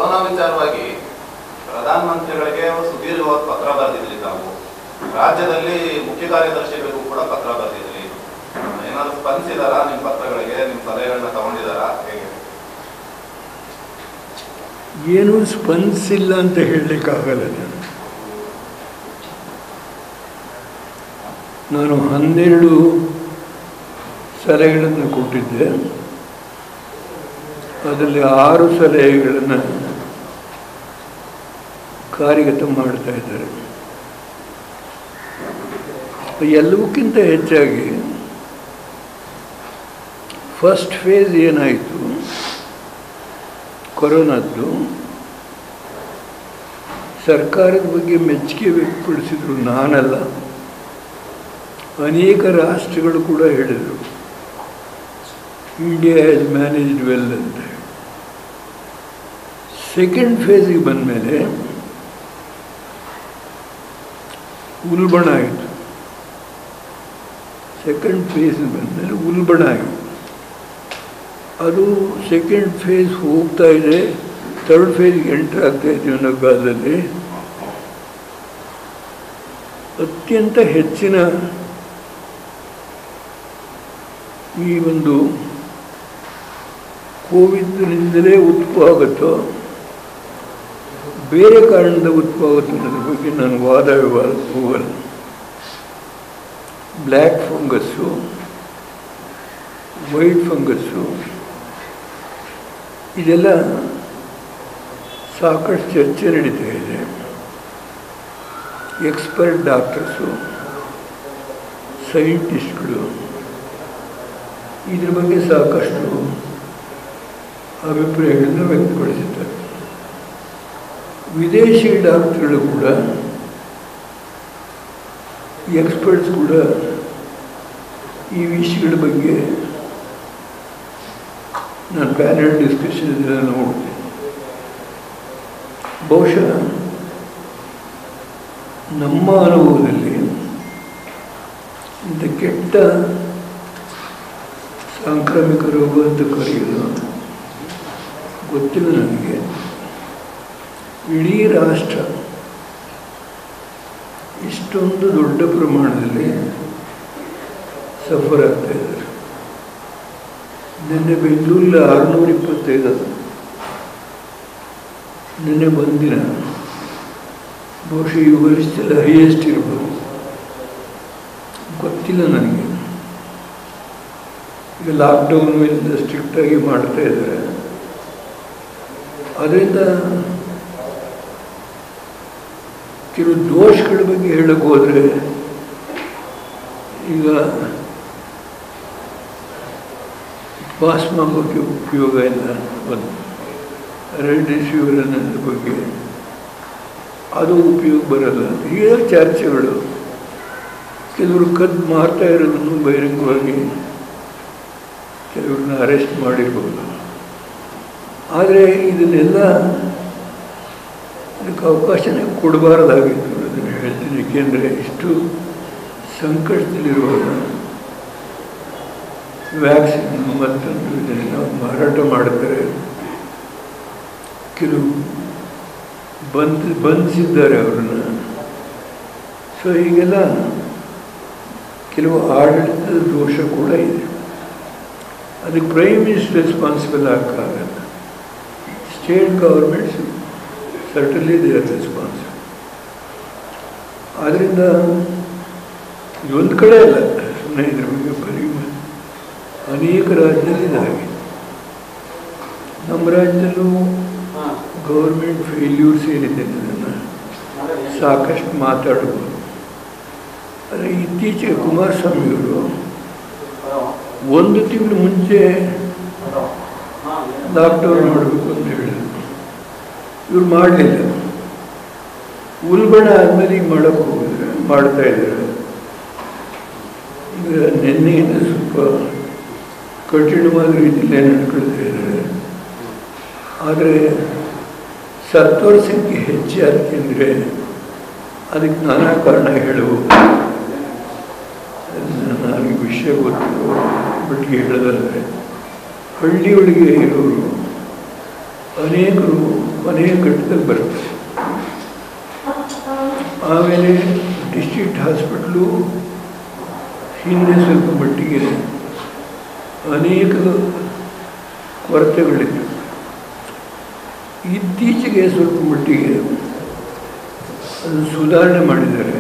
Corona ವಿಚಾರವಾಗಿ ಪ್ರಧಾನಮಂತ್ರಿಗಳಿಗೆ ಸುದೀರ್ಘವಾದ ಪತ್ರ ಬರೆದಿದ್ರಿ ತಾವು. ರಾಜ್ಯದಲ್ಲಿ ಮುಖ್ಯ ಕಾರ್ಯದರ್ಶಿಗಳಿಗೂ ಕೂಡ ಪತ್ರ ಬರೆದಿದ್ರಿ. ಏನಾದ್ರು ಸ್ಪಂದಿಸಿದಾರಾ ನಿಮ್ಮ ಪತ್ರಗಳಿಗೆ? ನಿಮ್ಮ ಸಲಹೆಗಳನ್ನ ತಗೊಂಡಿದಾರಾ? ಹೇಗೆ? ಏನೂ ಸ್ಪಂದಿಸಿಲ್ಲ ಅಂತ ಹೇಳಲಿಕ್ಕಾಗಲ್ಲ. ನಾನು 12 ಸಲಹೆಗಳನ್ನು ಕೊಟ್ಟಿದ್ದೆ. ಅದರಲ್ಲಿ 6 ಸಲಹೆಗಳನ್ನು ಕಾರ್ಯಗತ ಮಾಡ್ತಾ ಇದ್ದಾರೆ. ಎಲ್ಲವಕ್ಕಿಂತ ಹೆಚ್ಚಾಗಿ ಫಸ್ಟ್ ಫೇಸ್ ಏನಾಯಿತು ಕೊರೋನಾದ್ದು, ಸರ್ಕಾರದ ಬಗ್ಗೆ ಮೆಚ್ಚುಗೆ ವ್ಯಕ್ತಪಡಿಸಿದ್ರು. ನಾನಲ್ಲ, ಅನೇಕ ರಾಷ್ಟ್ರಗಳು ಕೂಡ ಹೇಳಿದರು ಇಂಡಿಯಾ ಹ್ಯಾಸ್ ಮ್ಯಾನೇಜ್ಡ್ ವೆಲ್ ಅಂತ. ಸೆಕೆಂಡ್ ಫೇಸಿಗೆ ಬಂದಮೇಲೆ ಉಲ್ಬಣ ಆಯಿತು. ಸೆಕೆಂಡ್ ಫೇಸ್ ಬಂದಮೇಲೆ ಉಲ್ಬಣ ಆಯಿತು. ಅದು ಸೆಕೆಂಡ್ ಫೇಸ್ ಹೋಗ್ತಾ ಇದೆ, ಥರ್ಡ್ ಫೇಸ್ಗೆ ಎಂಟರ್ ಆಗ್ತಾ ಇದ್ದೀವಿ ಅನ್ನೋ ಕಾಲದಲ್ಲಿ ಅತ್ಯಂತ ಹೆಚ್ಚಿನ ಈ ಒಂದು ಕೋವಿಡ್ನಿಂದಲೇ ಉತ್ಪವ ಆಗುತ್ತೋ ಬೇರೆ ಕಾರಣದಿಂದ ಉತ್ಪವ ಆಗುತ್ತೋ ಅನ್ನೋದ್ರ ಬಗ್ಗೆ ನಾನು ವಾದ ವಿವಾದ ಹೋಗಲ್ಲ. ಬ್ಲ್ಯಾಕ್ ಫಂಗಸ್ಸು, ವೈಟ್ ಫಂಗಸ್ಸು, ಇದೆಲ್ಲ ಸಾಕಷ್ಟು ಚರ್ಚೆ ನಡೀತಾ ಇದೆ. ಎಕ್ಸ್ಪರ್ಟ್ ಡಾಕ್ಟರ್ಸು, ಸೈಂಟಿಸ್ಟ್ಗಳು ಇದ್ರ ಬಗ್ಗೆ ಸಾಕಷ್ಟು ಅಭಿಪ್ರಾಯಗಳನ್ನು ವ್ಯಕ್ತಪಡಿಸಿದ್ದಾರೆ. ವಿದೇಶಿ ಡಾಕ್ಟರ್ಗಳು ಕೂಡ, ಎಕ್ಸ್ಪರ್ಟ್ಸ್ ಕೂಡ ಈ ವಿಷಯಗಳ ಬಗ್ಗೆ ನಾನು ಪ್ಯಾನೆಲ್ ಡಿಸ್ಕಷನ್ ಇದೆಲ್ಲ ನೋಡಿದೆ. ಬಹುಶಃ ನಮ್ಮ ಅನುಭವದಲ್ಲಿ ಇಂಥ ಕೆಟ್ಟ ಸಾಂಕ್ರಾಮಿಕ ರೋಗ ಅಂತ ಕರೆಯೋದು ಗೊತ್ತಿಲ್ಲ ನನಗೆ. ಇಡೀ ರಾಷ್ಟ್ರ ಇಷ್ಟೊಂದು ದೊಡ್ಡ ಪ್ರಮಾಣದಲ್ಲಿ ಸಫರ್ ಆಗ್ತಾ ಇದ್ದಾರೆ. ನಿನ್ನೆ ಬೆಂಗಳೂರಲ್ಲಿ 625, ನಿನ್ನೆ ಬಂದಿನ ಬಹುಶಃ ಈ ವರ್ಷದಲ್ಲಿ ಹೈಯೆಸ್ಟ್ ಇರ್ಬೋದು, ಗೊತ್ತಿಲ್ಲ ನನಗೆ. ಈಗ ಲಾಕ್ಡೌನ್ ಎಲ್ಲ ಸ್ಟ್ರಿಕ್ಟಾಗಿ ಮಾಡ್ತಾ ಇದ್ದಾರೆ. ಅದರಿಂದ ಕೆಲವು ದೋಷಗಳ ಬಗ್ಗೆ ಹೇಳಕ್ಕೆ ಹೋದರೆ, ಈಗ ಪಾಸ್ಮಾಗೋಕ್ಕೆ ಉಪಯೋಗ ಇಲ್ಲ, ಒಂದು ರೆಡ್ಡಿಸಿವರ್ ಅನ್ನೋದ್ರ ಬಗ್ಗೆ ಅದು ಉಪಯೋಗ ಬರಲ್ಲ. ಹೀಗೆ ಚರ್ಚೆಗಳು. ಕೆಲವರು ಕದ್ದು ಮಾರ್ತಾ ಇರೋದನ್ನು ಬಹಿರಂಗವಾಗಿ ಕೆಲವ್ರನ್ನ ಅರೆಸ್ಟ್ ಮಾಡಿರ್ಬೋದು. ಆದರೆ ಇದನ್ನೆಲ್ಲ ಅದಕ್ಕೆ ಅವಕಾಶನೇ ಕೊಡಬಾರ್ದಾಗಿತ್ತು ಅದನ್ನು ಹೇಳ್ತೀನಿ. ಏಕೆಂದರೆ ಇಷ್ಟು ಸಂಕಟದಲ್ಲಿರುವಾಗ ವ್ಯಾಕ್ಸಿನ್ ಮತ್ತೊಂದು ಇದನ್ನೆಲ್ಲ ಮಾರಾಟ ಮಾಡ್ತಾರೆ. ಕೆಲವು ಬಂಧಿಸಿದ್ದಾರೆ ಅವ್ರನ್ನ. ಸೊ ಹೀಗೆಲ್ಲ ಕೆಲವು ಆಡಳಿತದ ದೋಷ ಕೂಡ ಇದೆ. ಅದಕ್ಕೆ ಪ್ರೈಮ್ ಮಿನಿಸ್ಟರ್ ರೆಸ್ಪಾನ್ಸಿಬಲ್ ಆಗಲ್ಲ. State governments certainly they are responsible. ಆದ್ದರಿಂದ ಇದೊಂದು ಕಡೆ ಅಲ್ಲ, ಸುಮ್ಮನೆ ಇದ್ರ ಬಗ್ಗೆ ಬರೀ ಅನೇಕ ರಾಜ್ಯದಲ್ಲಿ ಇದಾಗಿದೆ. ನಮ್ಮ ರಾಜ್ಯದಲ್ಲೂ ಗೌರ್ಮೆಂಟ್ ಫೇಲ್ಯೂರ್ಸ್ ಏನಿದೆ ಅದನ್ನು ಸಾಕಷ್ಟು ಮಾತಾಡ್ಬೋದು. ಆದರೆ ಇತ್ತೀಚೆಗೆ ಕುಮಾರಸ್ವಾಮಿಯವರು 1 ತಿಂಗಳು ಮುಂಚೆ ಲಾಕ್ಡೌನ್ ಮಾಡಬೇಕು ಅಂತ ಹೇಳಿದ್ರು. ಇವ್ರು ಮಾಡಲಿಲ್ಲ. ಉಲ್ಬಣ ಆದಮೇಲೆ ಈಗ ಮಾಡೋಕ್ಕೆ ಹೋಗಿದ್ರೆ ಮಾಡ್ತಾ ಇದ್ದಾರೆ. ಈಗ ನಿನ್ನೆಯಿಂದ ಸ್ವಲ್ಪ ಕಠಿಣವಾದ ರೀತಿಯಲ್ಲೇ ನಡ್ಕೊಳ್ತಾ ಇದ್ದಾರೆ. ಆದರೆ ಸತ್ತೋರ ಸಂಖ್ಯೆ ಹೆಚ್ಚಾಗಿ ಅಂದರೆ ಅದಕ್ಕೆ ನಾನಾ ಕಾರಣ ಹೇಳಬಹುದು. ನನಗೆ ವಿಷಯ ಗೊತ್ತು, ಬಟ್ ಹೇಳೋದಾದರೆ ಹಳ್ಳಿಯೊಳಗೆ ಇರೋರು ಅನೇಕರು ಕೊನೆಯ ಘಟ್ಟದಲ್ಲಿ ಬರ್ತಾರೆ. ಆಮೇಲೆ ಡಿಸ್ಟ್ರಿಕ್ಟ್ ಹಾಸ್ಪಿಟ್ಲು ಹಿಂದೆ ಸ್ವಲ್ಪ ಮಟ್ಟಿಗೆ ಅನೇಕ ಕೊರತೆಗಳಿವೆ. ಇತ್ತೀಚೆಗೆ ಸ್ವಲ್ಪ ಮಟ್ಟಿಗೆ ಅದು ಸುಧಾರಣೆ ಮಾಡಿದ್ದಾರೆ.